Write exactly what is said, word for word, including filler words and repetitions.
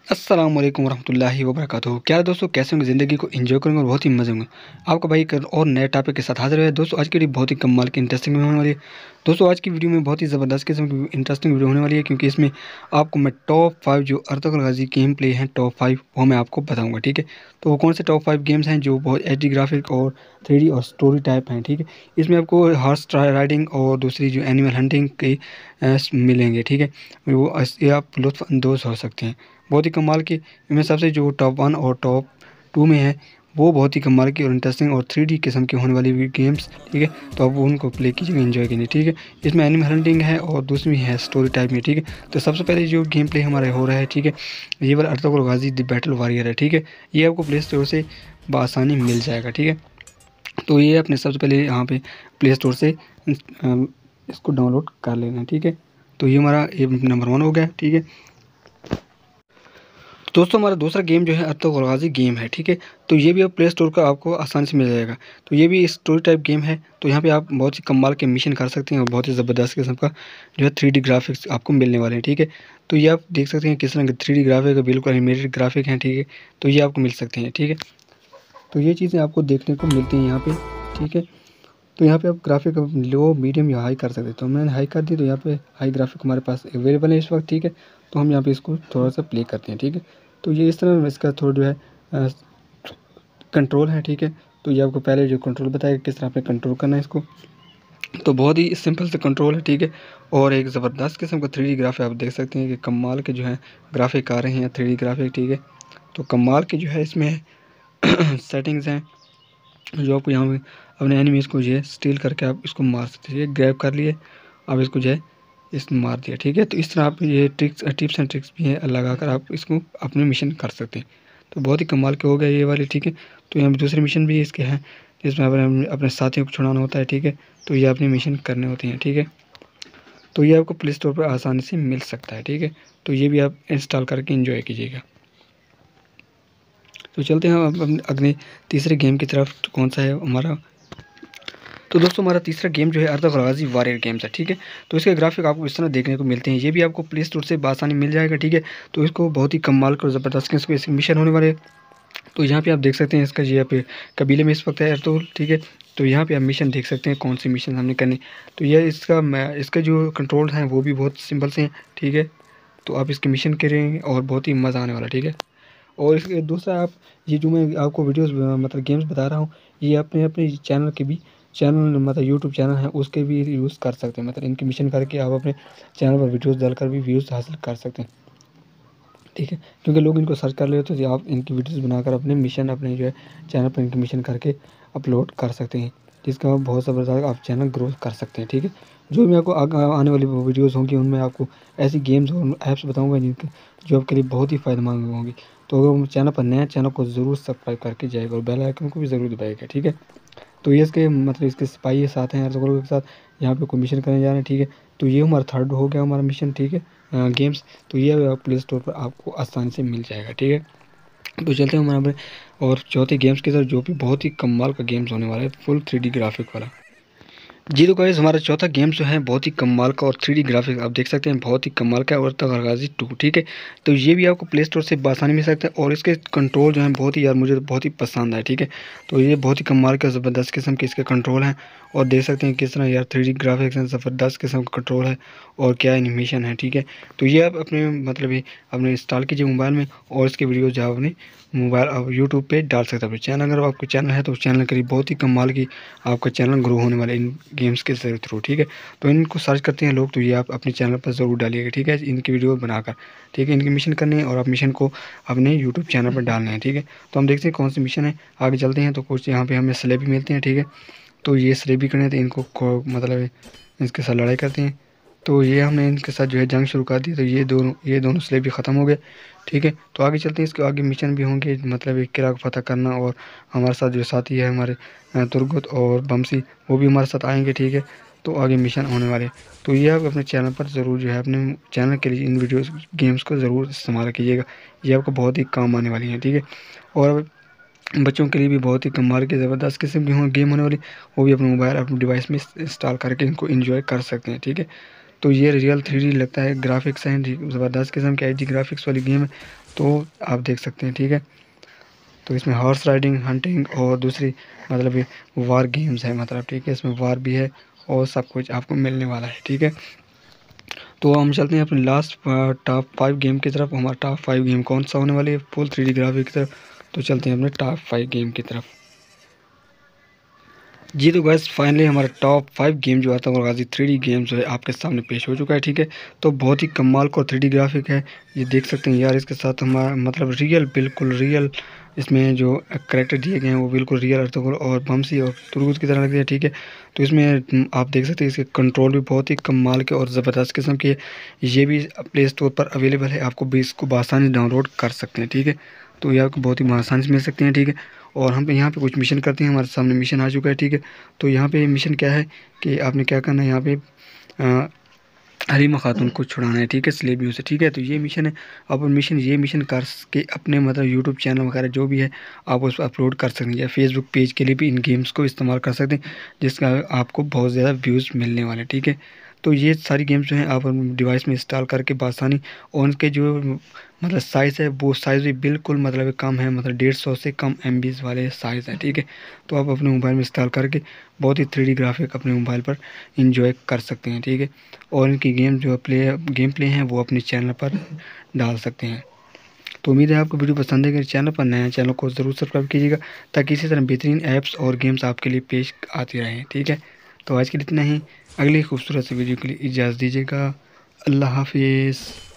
अस्सलाम वालेकुम रहमतुल्लाहि व बरकातुहू। क्या है दोस्तों, कैसे होंगे? ज़िंदगी को एंजॉय करेंगे और बहुत ही मज़े होंगे। आपका भाई एक और नए टॉपिक के साथ हाजिर है दोस्तों। आज की वीडियो बहुत ही कमाल की इंटरेस्टिंग होने वाली है दोस्तों। आज की वीडियो में बहुत ही ज़बरदस्त किस्म की इंटरेस्टिंग वीडियो होने वाली है, क्योंकि इसमें आपको मैं टॉप फाइव जो अर्तुगरुल गाज़ी गेम प्ले हैं, टॉप फाइव वो मैं आपको बताऊँगा। ठीक है, तो वो कौन से टॉप फाइव गेम्स हैं जो बहुत एच डी ग्राफिक और थ्री डी और स्टोरी टाइप हैं। ठीक है, इसमें आपको हॉर्स राइडिंग और दूसरी जो एनिमल हंटिंग के अ, मिलेंगे। ठीक है, वो ये आप लुत्फ़अंदोज़ हो सकते हैं। बहुत ही कमाल की इनमें सबसे जो टॉप वन और टॉप टू में है वो बहुत ही कमाल की और इंटरेस्टिंग और थ्री डी किस्म की होने वाली भी गेम्स। ठीक है, तो आप उनको प्ले कीजिएगा, एंजॉय कीजिए। ठीक है, इसमें एनिमल हंटिंग है और दूसरी में है स्टोरी टाइप में। ठीक है, तो सबसे पहले जो गेम प्ले हमारा हो रहा है, ठीक है, ये वाला Ertugrul Ghazi the battle warrior है। ठीक है, ये आपको प्ले स्टोर से बआसानी मिल जाएगा। ठीक है, तो ये अपने सबसे पहले यहाँ पे प्ले स्टोर से अ, इसको डाउनलोड कर लेना है। ठीक है, तो ये हमारा नंबर वन हो गया। ठीक है दोस्तों, हमारा दूसरा गेम जो है अर्तुगरुल गाज़ी गेम है। ठीक है, तो ये भी आप प्ले स्टोर का आपको आसानी से मिल जाएगा। तो ये भी स्टोरी टाइप गेम है। तो यहाँ पे आप बहुत ही कमाल के मिशन कर सकते हैं और बहुत ही ज़बरदस्त किस्म का जो है थ्री डी ग्राफिक्स आपको मिलने वाले हैं। ठीक है, तो ये आप देख सकते हैं किस तरह के थ्री डी ग्राफिक है, बिल्कुल एनिमेटेड ग्राफिक हैं। ठीक है, तो ये आपको मिल सकते हैं। ठीक है, तो ये चीज़ें आपको देखने को मिलती हैं यहाँ पे। ठीक है, तो यहाँ पे आप ग्राफिक लो, मीडियम या हाई कर सकते हैं। तो मैंने हाई कर दी, तो यहाँ पे हाई ग्राफिक हमारे पास अवेलेबल है इस वक्त। ठीक है, तो हम यहाँ पे इसको थोड़ा सा प्ले करते हैं। ठीक है, तो ये इस तरह इसका थोड़ा जो है कंट्रोल है। ठीक है, तो ये आपको पहले जो कंट्रोल बताएगा किस तरह आपने कंट्रोल करना है इसको। तो बहुत ही सिंपल से कंट्रोल है। ठीक है, और एक ज़बरदस्त किस्म का थ्री डी ग्राफिक आप देख सकते हैं कि कमाल के जो है ग्राफिक आ रहे हैं, थ्री डी ग्राफिक। ठीक है, तो कमाल के जो है इसमें सेटिंग्स हैं जो आपको यहाँ पे अपने एनिमीज़ को जो है स्टील करके आप इसको मार सकते हैं। ग्रैब कर लिए, आप इसको जो है इस मार दिया। ठीक है, तो इस तरह आप ये ट्रिक्स टिप्स एंड ट्रिक्स भी हैं लगाकर आप इसको अपने मिशन कर सकते हैं। तो बहुत ही कमाल के हो गए ये वाले। ठीक है, तो यहाँ पे दूसरे मिशन भी इसके हैं जिसमें अपने अपने साथियों को छुड़ाना होता है। ठीक है, तो ये अपने मिशन करने होते हैं। ठीक है, तो ये आपको प्ले स्टोर पर आसानी से मिल सकता है। ठीक है, तो ये भी आप इंस्टॉल करके इंजॉय कीजिएगा। तो चलते हैं अब अगले तीसरे गेम की तरफ। तो कौन सा है हमारा? तो दोस्तों, हमारा तीसरा गेम जो है अर्तुगरुल गाज़ी वॉरियर गेम्स है। ठीक है, तो इसके ग्राफिक आपको इस तरह देखने को मिलते हैं। ये भी आपको प्ले स्टोर से बआसानी मिल जाएगा। ठीक है, तो इसको बहुत ही कमाल कर ज़बरदस्त के इसके मिशन होने वाले। तो यहाँ पे आप देख सकते हैं इसका यहाँ पे कबीले में इस वक्त है अर्तुगरुल। ठीक है, तो यहाँ पे आप मिशन देख सकते हैं कौन से मिशन हमने करने। तो यह इसका इसका जो कंट्रोल हैं वो भी बहुत सिंपल से हैं। ठीक है, तो आप इसके मिशन करेंगे और बहुत ही मज़ा आने वाला। ठीक है, और इसके दूसरा आप ये जो मैं आपको वीडियोस मतलब गेम्स बता रहा हूँ, ये अपने अपने चैनल के भी चैनल मतलब यूट्यूब चैनल है उसके भी यूज़ कर सकते हैं। मतलब इनके मिशन करके आप अपने चैनल पर वीडियोस डालकर भी व्यूज़ हासिल कर सकते हैं। ठीक है, क्योंकि लोग इनको सर्च कर लेते हैं, तो आप इनकी वीडियोस बनाकर अपने मिशन अपने जो है चैनल पर इनके मिशन करके अपलोड कर सकते हैं, जिसका बहुत ज़बरदस्त आप चैनल ग्रो कर सकते हैं। ठीक है, जो भी आपको आने वाली वीडियोज़ होंगी उनमें आपको ऐसी गेम्स और ऐप्स बताऊँगा जिनके जो आपके लिए बहुत ही फ़ायदेमंद होंगी। तो अगर चैनल पर नया चैनल को ज़रूर सब्सक्राइब करके जाइएगा और बेल आइकन को भी ज़रूर दबाइएगा। ठीक है, तो ये इसके मतलब इसके सिपाही साथ हैं अर्तुगरुल के साथ, यहाँ पे कोई मिशन करने जा रहे हैं। ठीक है, तो ये हमारा थर्ड हो गया हमारा मिशन। ठीक है, गेम्स, तो ये प्ले स्टोर पर आपको आसानी से मिल जाएगा। ठीक है, तो चलते हैं हमारे और चौथे गेम्स की तरफ, जो भी बहुत ही कमाल का गेम्स होने वाला है, फुल थ्री डी ग्राफिक वाला। जी तो गाइस, हमारा चौथा गेम जो है बहुत ही कमाल का और थ्री डी ग्राफिक आप देख सकते हैं, बहुत ही कमाल का अर्तुगरुल गाज़ी टू। ठीक है, तो ये भी आपको प्ले स्टोर से बआसानी मिल सकता है और इसके कंट्रोल जो है बहुत ही यार मुझे बहुत ही पसंद आए। ठीक है, तो ये बहुत ही कमाल का ज़बरदस्त किस्म के इसके कंट्रोल हैं और देख सकते हैं किस तरह यार थ्री डी ग्राफिक्स हैं, ज़बरदस्त किस्म का कंट्रोल है और क्या एनिमेशन है। ठीक है, तो ये आप अपने मतलब ये अपने इंस्टॉल कीजिए मोबाइल में और इसके वीडियो जो अपने मोबाइल आप यूट्यूब पे डाल सकते हैं अपने चैनल। अगर आपका चैनल है तो चैनल के लिए बहुत ही कमाल की आपका चैनल ग्रो होने वाला है इन गेम्स के थ्रू। ठीक है, तो इनको सर्च करते हैं लोग, तो ये आप अपने चैनल पर ज़रूर डालिएगा। ठीक है, इनकी वीडियो बनाकर। ठीक है, इनके मिशन करने हैं और आप मिशन को अपने यूट्यूब चैनल पर डालना है। ठीक है, तो हम देखते हैं कौन से मिशन है, आगे चलते हैं। तो कुछ यहाँ पे हमें स्लेब भी मिलते हैं। ठीक है, तो ये स्लेब भी करने थे इनको, मतलब इसके साथ लड़ाई करते हैं। तो ये हमने इनके साथ जो है जंग शुरू कर दी, तो ये दोनों ये दोनों स्लेब भी ख़त्म हो गए। ठीक है, तो आगे चलते हैं, इसके आगे मिशन भी होंगे, मतलब एक किला को फतह करना, और हमारे साथ जो साथी है हमारे तुर्गुत और बमसी, वो भी हमारे साथ आएंगे। ठीक है, तो आगे मिशन होने वाले। तो ये आप अपने चैनल पर ज़रूर जो है अपने चैनल के लिए इन वीडियोस गेम्स को ज़रूर इस्तेमाल कीजिएगा, ये आपको बहुत ही काम आने वाली हैं। ठीक है, और बच्चों के लिए भी बहुत ही कमाल की ज़बरदस्त किस्म की हो गेम होने वाली, वो भी अपने मोबाइल अपने डिवाइस में इंस्टॉल करके इनको एंजॉय कर सकते हैं। ठीक है, तो ये रियल थ्री डी लगता है, ग्राफिक्स हैं ज़बरदस्त किस्म के एच डी ग्राफिक्स वाली गेम है, तो आप देख सकते हैं, ठीक है। तो इसमें हॉर्स राइडिंग, हंटिंग और दूसरी मतलब ये वार गेम्स है, मतलब ठीक है, इसमें वार भी है और सब कुछ आपको मिलने वाला है, ठीक है। तो हम चलते हैं अपने लास्ट टॉप फाइव गेम की तरफ। हमारा टॉप फाइव गेम कौन सा होने वाली है फुल थ्री डी ग्राफिक की तरफ। तो चलते हैं अपने टॉप फाइव गेम की तरफ। जी तो गैस फाइनली हमारा टॉप फाइव गेम जो आता है गाजी थ्री डी गेम जो है आपके सामने पेश हो चुका है, ठीक है। तो बहुत ही कमाल का थ्री डी ग्राफिक है, ये देख सकते हैं यार। इसके साथ हमारा मतलब रियल, बिल्कुल रियल इसमें जो करेक्टर दिए गए हैं वो बिल्कुल रियल अर्तुगरुल और बमसी और तुरबुज की तरह लगते हैं, ठीक है। तो इसमें आप देख सकते हैं इसके कंट्रोल भी बहुत ही कमाल के और ज़बरदस्त किस्म के। ये भी प्ले स्टोर पर अवेलेबल है, आपको भी इसको आसानी डाउनलोड कर सकते हैं, ठीक है। तो ये आपको बहुत ही आसानी से मिल सकते हैं, ठीक है। और हम यहाँ पे कुछ मिशन करते हैं, हमारे सामने मिशन आ चुका है, ठीक है। तो यहाँ पे मिशन क्या है कि आपने क्या करना है, यहाँ पे अ, हलीमा खातून को छुड़ाना है, ठीक है, स्लेवियों से, ठीक है। तो ये मिशन है। आप मिशन ये मिशन कर के अपने मतलब यूट्यूब चैनल वगैरह जो भी है आप उस पर अपलोड कर सकते हैं, या फेसबुक पेज के लिए भी इन गेम्स को इस्तेमाल कर सकते हैं, जिसका आपको बहुत ज़्यादा व्यूज़ मिलने वाले, ठीक है। तो ये सारी गेम्स जो हैं आप डिवाइस में इंस्टॉल करके बासानी, और उनके जो मतलब साइज़ है वो साइज़ भी बिल्कुल मतलब कम है, मतलब डेढ़ सौ से कम एम बीज वाले साइज़ है, ठीक है। तो आप अपने मोबाइल में इंस्टॉल करके बहुत ही थ्री डी ग्राफिक अपने मोबाइल पर इंजॉय कर सकते हैं, ठीक है। और इनकी गेम जो प्ले गेम प्ले हैं वो अपने चैनल पर डाल सकते हैं। तो उम्मीद है आपको वीडियो पसंद है। कि चैनल पर नया चैनल को ज़रूर सब्सक्राइब कीजिएगा, ताकि इसी तरह बेहतरीन ऐप्स और गेम्स आपके लिए पेश आती रहें, ठीक है। तो आज के लिए इतना ही। अगली खूबसूरत सी वीडियो के लिए इजाज़त दीजिएगा। अल्लाह हाफिज़।